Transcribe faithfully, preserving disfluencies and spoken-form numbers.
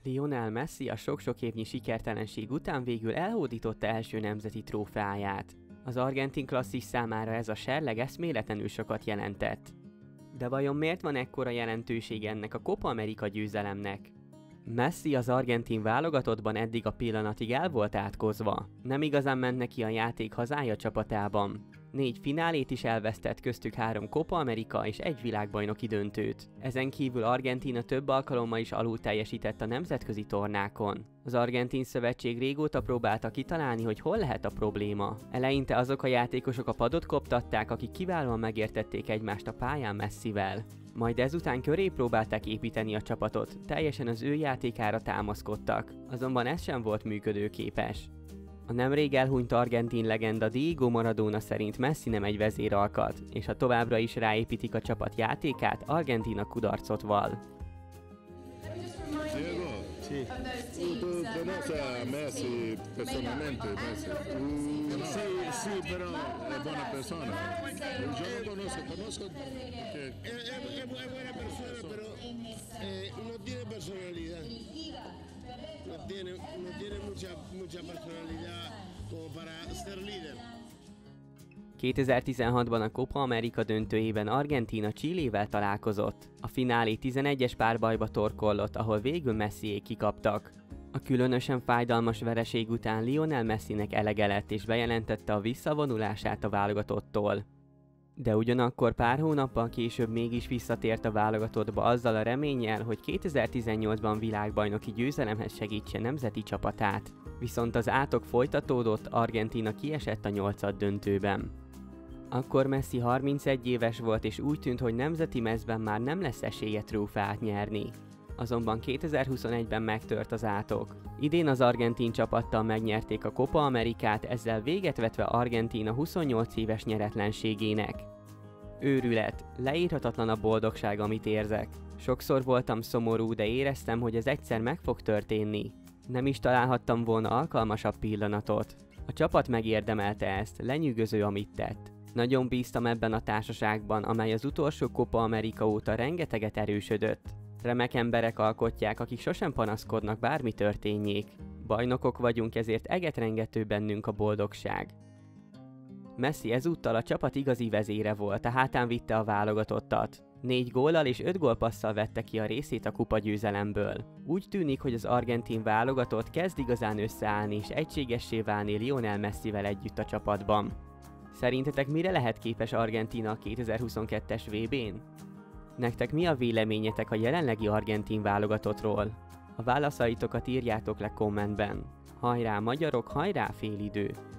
Lionel Messi a sok-sok évnyi sikertelenség után végül elhódította első nemzeti trófeáját. Az argentin klasszis számára ez a serleg eszméletlenül sokat jelentett. De vajon miért van ekkora jelentőség ennek a Copa America győzelemnek? Messi az argentin válogatottban eddig a pillanatig el volt átkozva. Nem igazán ment neki a játék hazája csapatában. Négy finálét is elvesztett, köztük három Copa America és egy világbajnoki döntőt. Ezen kívül Argentína több alkalommal is alul teljesített a nemzetközi tornákon. Az argentin szövetség régóta próbálta kitalálni, hogy hol lehet a probléma. Eleinte azok a játékosok a padot koptatták, akik kiválóan megértették egymást a pályán Messivel. Majd ezután köré próbálták építeni a csapatot, teljesen az ő játékára támaszkodtak, azonban ez sem volt működőképes. A nemrég elhunyt argentin legenda Diego Maradona szerint Messi nem egy vezéralkat, és ha továbbra is ráépítik a csapat játékát, Argentína kudarcot vall. Diego, sí. ¿Tú conoces a Messi personalmente? Messi? Mm, sí, sí, pero es buena persona. Yo lo conozco, conozco que es, es, es buena persona, pero eh, no tiene personalidad. No tiene, no tiene mucha, mucha personalidad como para ser líder. kétezer-tizenhatban a Copa America döntőjében Argentína Chilével találkozott. A finálé tizenegyes párbajba torkollott, ahol végül Messiék kikaptak. A különösen fájdalmas vereség után Lionel Messinek elege lett és bejelentette a visszavonulását a válogatottól. De ugyanakkor pár hónappal később mégis visszatért a válogatottba azzal a reménnyel, hogy kétezer-tizennyolcban világbajnoki győzelemhez segítse nemzeti csapatát. Viszont az átok folytatódott, Argentína kiesett a nyolcad döntőben. Akkor Messi harmincegy éves volt és úgy tűnt, hogy nemzeti mezben már nem lesz esélye trófeát nyerni. Azonban kétezer-huszonegyben megtört az átok. Idén az argentin csapattal megnyerték a Copa Amerikát, ezzel véget vetve Argentína huszonnyolc éves nyeretlenségének. Őrület, leírhatatlan a boldogság, amit érzek. Sokszor voltam szomorú, de éreztem, hogy ez egyszer meg fog történni. Nem is találhattam volna alkalmasabb pillanatot. A csapat megérdemelte ezt, lenyűgöző, amit tett. Nagyon bíztam ebben a társaságban, amely az utolsó Copa America óta rengeteget erősödött. Remek emberek alkotják, akik sosem panaszkodnak, bármi történjék. Bajnokok vagyunk, ezért egetrengető bennünk a boldogság. Messi ezúttal a csapat igazi vezére volt, a hátán vitte a válogatottat. Négy góllal és öt gólpasszal vette ki a részét a kupagyőzelemből. Úgy tűnik, hogy az argentin válogatott kezd igazán összeállni és egységessé válni Lionel Messivel együtt a csapatban. Szerintetek mire lehet képes Argentína a kétezer-huszonkettes vé bén? Nektek mi a véleményetek a jelenlegi argentin válogatottról? A válaszaitokat írjátok le kommentben. Hajrá magyarok, hajrá félidő!